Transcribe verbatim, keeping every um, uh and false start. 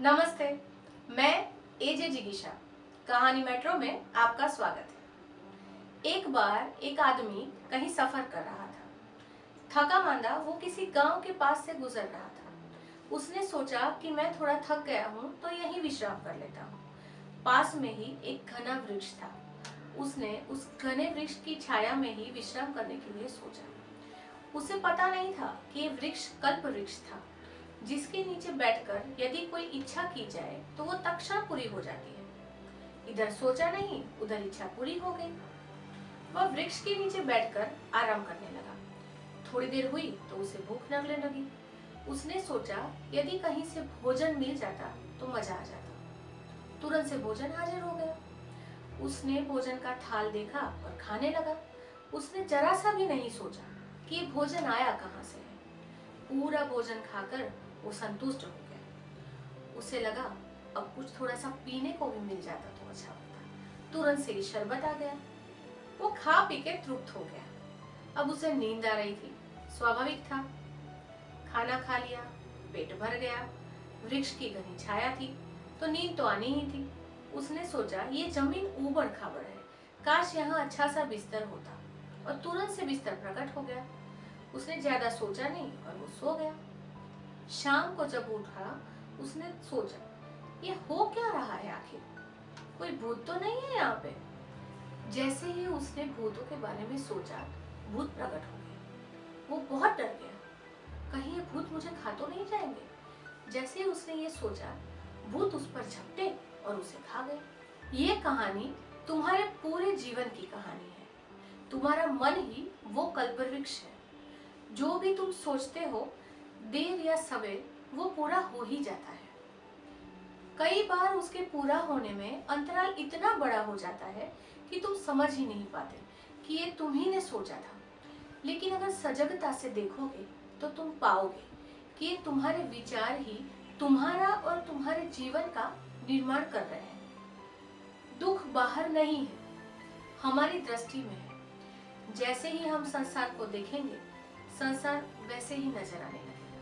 नमस्ते, मैं एजे जिगीशा कहानी मेट्रो में आपका स्वागत है। एक बार एक आदमी कहीं सफर कर रहा था। थका मांदा वो किसी गांव के पास से गुजर रहा था। उसने सोचा कि मैं थोड़ा थक गया हूँ तो यहीं विश्राम कर लेता हूँ। पास में ही एक घना वृक्ष था। उसने उस घने वृक्ष की छाया में ही विश्राम करने के लिए सोचा। उसे पता नहीं था कि ये वृक्ष कल्प वृक्ष था, जिसके नीचे बैठकर यदि कोई इच्छा की जाए तो वो तत्क्षण पूरी हो जाती है। इधर सोचा नहीं, उधर इच्छा पूरी हो गई। वह वृक्ष के नीचे बैठकर आराम करने लगा। थोड़ी देर हुई तो उसे भूख लगने लगी। उसने सोचा यदि कहीं से भोजन मिल जाता तो मजा आ जाता। तुरंत से भोजन हाजिर हो गया। उसने भोजन का थाल देखा और खाने लगा। उसने जरा सा भी नहीं सोचा कि ये भोजन आया कहाँ से है। पूरा भोजन खाकर वो संतुष्ट हो गया। उसे लगा अब कुछ थोड़ा सा पीने को भी मिल जाता तो अच्छा होता। तुरंत से ही शरबत आ गया। वो खा पी के तृप्त हो गया। अब उसे नींद आ रही थी, स्वाभाविक था। खाना खा लिया, पेट भर गया। वृक्ष की घनी छाया थी तो नींद तो आनी ही थी। उसने सोचा ये जमीन ऊबड़ खाबड़ है, काश यहाँ अच्छा सा बिस्तर होता, और तुरंत से बिस्तर प्रकट हो गया। उसने ज्यादा सोचा नहीं और वो सो गया। शाम को जब उठा उसने सोचा ये हो क्या रहा है, आखिर कोई भूत तो नहीं है यहाँ पे। जैसे ही उसने भूतों के बारे में सोचा, भूत प्रकट हो गए। वो बहुत डर गया, कहीं ये भूत मुझे खा तो नहीं जाएंगे। जैसे ही उसने ये सोचा, भूत उस पर झपटे और उसे खा गए। ये कहानी तुम्हारे पूरे जीवन की कहानी है। तुम्हारा मन ही वो कल्पवृक्ष है। जो भी तुम सोचते हो, देर या सवेर वो पूरा हो ही जाता है। कई बार उसके पूरा होने में अंतराल इतना बड़ा हो जाता है कि तुम समझ ही नहीं पाते कि ये तुम ही ने सोचा था। लेकिन अगर सजगता से देखोगे तो तुम पाओगे कि ये तुम्हारे विचार ही तुम्हारा और तुम्हारे जीवन का निर्माण कर रहे हैं। दुख बाहर नहीं है, हमारी दृष्टि में है। जैसे ही हम संसार को देखेंगे, संसार वैसे ही नजर आने लगेगा।